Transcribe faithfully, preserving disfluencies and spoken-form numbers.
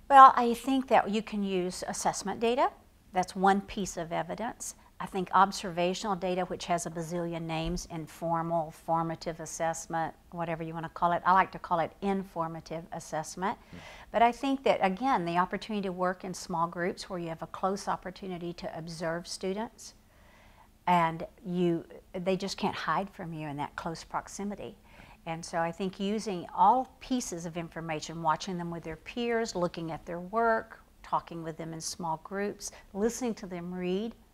Well, I think that you can use assessment data. That's one piece of evidence. I think observational data, which has a bazillion names, informal, formative assessment, whatever you want to call it. I like to call it informative assessment. Mm. But I think that, again, the opportunity to work in small groups where you have a close opportunity to observe students, and you, they just can't hide from you in that close proximity. And so I think using all pieces of information, watching them with their peers, looking at their work, talking with them in small groups, listening to them read,